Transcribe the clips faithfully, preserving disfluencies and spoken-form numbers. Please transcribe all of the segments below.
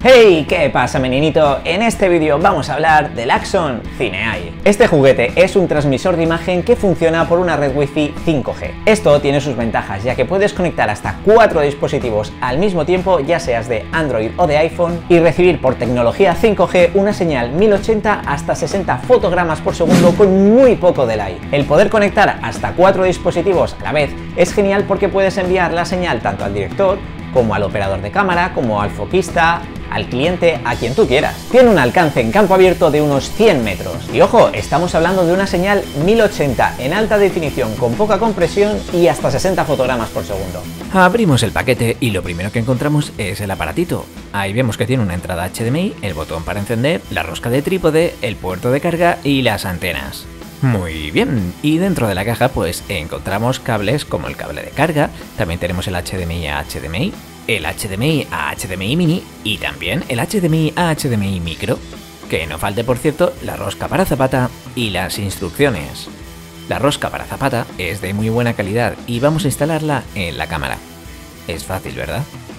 Hey, ¿qué pasa, meninito? En este vídeo vamos a hablar del Axon CineEye. Este juguete es un transmisor de imagen que funciona por una red Wi-Fi cinco G. Esto tiene sus ventajas, ya que puedes conectar hasta cuatro dispositivos al mismo tiempo, ya seas de Android o de iPhone, y recibir por tecnología cinco G una señal mil ochenta hasta sesenta fotogramas por segundo con muy poco delay. El poder conectar hasta cuatro dispositivos a la vez es genial porque puedes enviar la señal tanto al director como al operador de cámara, como al foquista, al cliente, a quien tú quieras. Tiene un alcance en campo abierto de unos cien metros. Y ojo, estamos hablando de una señal mil ochenta en alta definición con poca compresión y hasta sesenta fotogramas por segundo. Abrimos el paquete y lo primero que encontramos es el aparatito. Ahí vemos que tiene una entrada H D M I, el botón para encender, la rosca de trípode, el puerto de carga y las antenas. Muy bien, y dentro de la caja pues encontramos cables como el cable de carga, también tenemos el H D M I a H D M I, el H D M I a H D M I mini y también el H D M I a H D M I micro. Que no falte, por cierto, la rosca para zapata y las instrucciones. La rosca para zapata es de muy buena calidad y vamos a instalarla en la cámara. Es fácil, ¿verdad?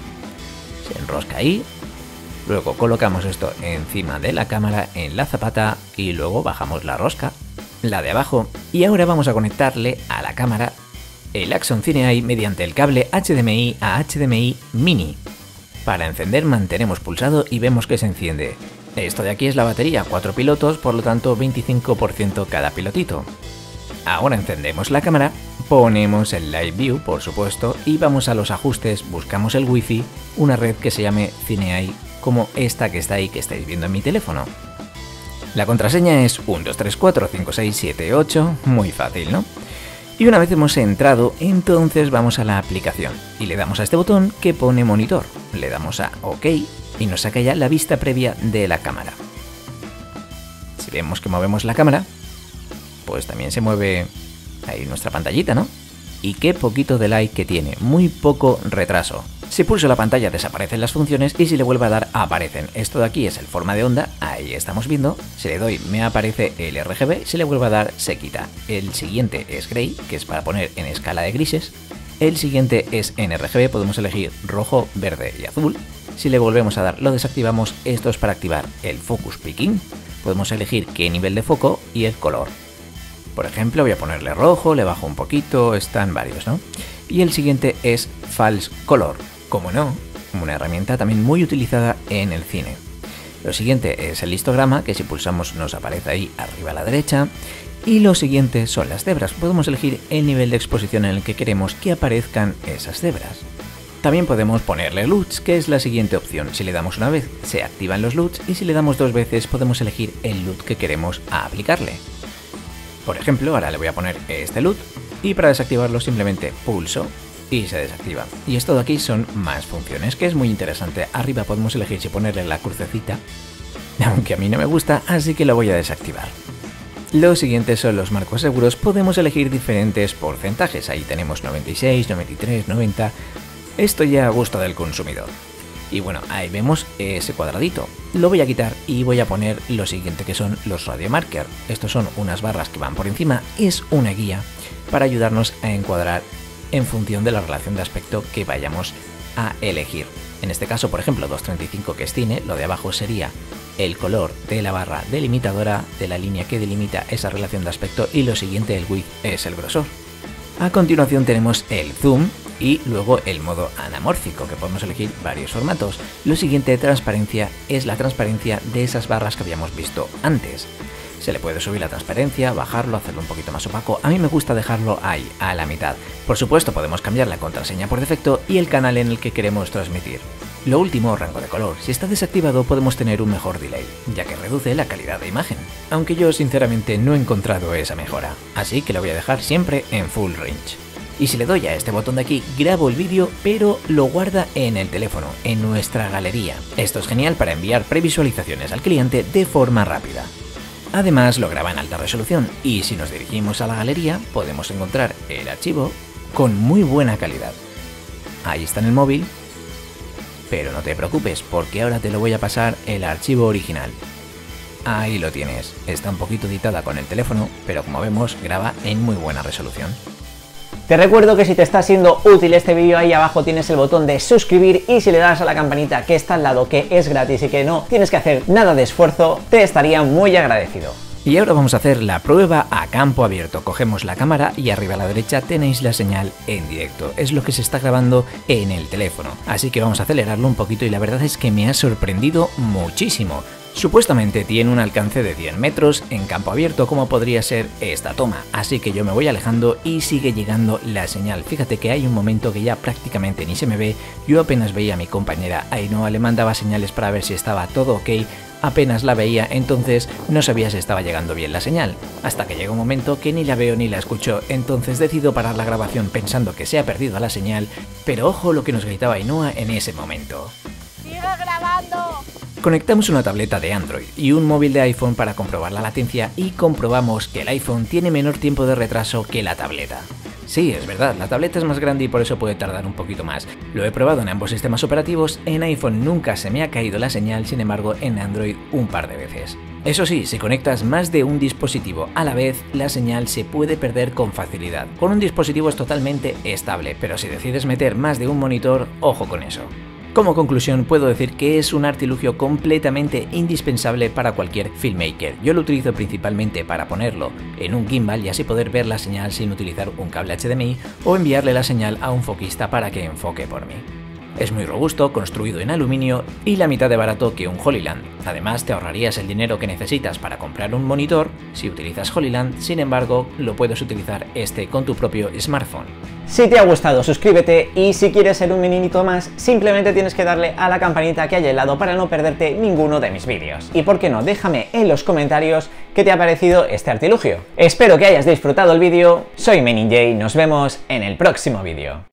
Se enrosca ahí, luego colocamos esto encima de la cámara en la zapata y luego bajamos la rosca, la de abajo, y ahora vamos a conectarle a la cámara el Axon CineEye mediante el cable H D M I a H D M I mini. Para encender mantenemos pulsado y vemos que se enciende. Esto de aquí es la batería, cuatro pilotos, por lo tanto veinticinco por ciento cada pilotito. Ahora encendemos la cámara, ponemos el Live View, por supuesto, y vamos a los ajustes, buscamos el Wi-Fi, una red que se llame CineEye, como esta que está ahí que estáis viendo en mi teléfono. La contraseña es uno dos tres cuatro cinco seis siete ocho, muy fácil, ¿no? Y una vez hemos entrado, entonces vamos a la aplicación y le damos a este botón que pone monitor. Le damos a OK y nos saca ya la vista previa de la cámara. Si vemos que movemos la cámara, pues también se mueve ahí nuestra pantallita, ¿no? Y qué poquito delay que tiene, muy poco retraso. Si pulso la pantalla desaparecen las funciones y si le vuelvo a dar aparecen. Esto de aquí es el forma de onda, ahí estamos viendo. Si le doy me aparece el R G B, si le vuelvo a dar se quita. El siguiente es Gray, que es para poner en escala de grises. El siguiente es en R G B, podemos elegir rojo, verde y azul. Si le volvemos a dar lo desactivamos, esto es para activar el Focus Picking. Podemos elegir qué nivel de foco y el color. Por ejemplo, voy a ponerle rojo, le bajo un poquito, están varios, ¿no? Y el siguiente es False Color, como no, una herramienta también muy utilizada en el cine. Lo siguiente es el histograma, que si pulsamos nos aparece ahí arriba a la derecha. Y lo siguiente son las cebras, podemos elegir el nivel de exposición en el que queremos que aparezcan esas cebras. También podemos ponerle L U Ts, que es la siguiente opción. Si le damos una vez se activan los L U Ts y si le damos dos veces podemos elegir el L U T que queremos aplicarle. Por ejemplo, ahora le voy a poner este L U T y para desactivarlo simplemente pulso y se desactiva. Y esto de aquí son más funciones, que es muy interesante. Arriba podemos elegir si ponerle la crucecita, aunque a mí no me gusta, así que lo voy a desactivar. Los siguientes son los marcos seguros, podemos elegir diferentes porcentajes. Ahí tenemos noventa y seis, noventa y tres, noventa, esto ya a gusto del consumidor. Y bueno, ahí vemos ese cuadradito. Lo voy a quitar y voy a poner lo siguiente, que son los radio marker. Estos son unas barras que van por encima, es una guía para ayudarnos a encuadrar en función de la relación de aspecto que vayamos a elegir. En este caso, por ejemplo, doscientos treinta y cinco que es cine, lo de abajo sería el color de la barra delimitadora de la línea que delimita esa relación de aspecto y lo siguiente, el width, es el grosor. A continuación tenemos el zoom y luego el modo anamórfico, que podemos elegir varios formatos. Lo siguiente, transparencia, es la transparencia de esas barras que habíamos visto antes. Se le puede subir la transparencia, bajarlo, hacerlo un poquito más opaco. A mí me gusta dejarlo ahí, a la mitad. Por supuesto, podemos cambiar la contraseña por defecto y el canal en el que queremos transmitir. Lo último, rango de color. Si está desactivado podemos tener un mejor delay, ya que reduce la calidad de imagen. Aunque yo sinceramente no he encontrado esa mejora, así que lo voy a dejar siempre en full range. Y si le doy a este botón de aquí, grabo el vídeo, pero lo guarda en el teléfono, en nuestra galería. Esto es genial para enviar previsualizaciones al cliente de forma rápida. Además lo graba en alta resolución y si nos dirigimos a la galería podemos encontrar el archivo con muy buena calidad. Ahí está en el móvil, pero no te preocupes porque ahora te lo voy a pasar el archivo original. Ahí lo tienes, está un poquito editada con el teléfono, pero como vemos graba en muy buena resolución. Te recuerdo que si te está siendo útil este vídeo, ahí abajo tienes el botón de suscribir y si le das a la campanita que está al lado, que es gratis y que no tienes que hacer nada de esfuerzo, te estaría muy agradecido. Y ahora vamos a hacer la prueba a campo abierto. Cogemos la cámara y arriba a la derecha tenéis la señal en directo. Es lo que se está grabando en el teléfono. Así que vamos a acelerarlo un poquito y la verdad es que me ha sorprendido muchísimo. Supuestamente tiene un alcance de cien metros en campo abierto, como podría ser esta toma, así que yo me voy alejando y sigue llegando la señal. Fíjate que hay un momento que ya prácticamente ni se me ve, yo apenas veía a mi compañera Ainhoa, le mandaba señales para ver si estaba todo ok, apenas la veía, entonces no sabía si estaba llegando bien la señal, hasta que llega un momento que ni la veo ni la escucho, entonces decido parar la grabación pensando que se ha perdido la señal, pero ojo lo que nos gritaba Ainhoa en ese momento. ¡Sigue grabando! Conectamos una tableta de Android y un móvil de iPhone para comprobar la latencia y comprobamos que el iPhone tiene menor tiempo de retraso que la tableta. Sí, es verdad, la tableta es más grande y por eso puede tardar un poquito más. Lo he probado en ambos sistemas operativos, en iPhone nunca se me ha caído la señal, sin embargo en Android un par de veces. Eso sí, si conectas más de un dispositivo a la vez, la señal se puede perder con facilidad. Con un dispositivo es totalmente estable, pero si decides meter más de un monitor, ojo con eso. Como conclusión, puedo decir que es un artilugio completamente indispensable para cualquier filmmaker. Yo lo utilizo principalmente para ponerlo en un gimbal y así poder ver la señal sin utilizar un cable H D M I o enviarle la señal a un foquista para que enfoque por mí. Es muy robusto, construido en aluminio y la mitad de barato que un Holyland. Además, te ahorrarías el dinero que necesitas para comprar un monitor si utilizas Holyland, sin embargo, lo puedes utilizar este con tu propio smartphone. Si te ha gustado, suscríbete y si quieres ser un meninito más, simplemente tienes que darle a la campanita que hay al lado para no perderte ninguno de mis vídeos. Y por qué no, déjame en los comentarios qué te ha parecido este artilugio. Espero que hayas disfrutado el vídeo, soy MeninJ, nos vemos en el próximo vídeo.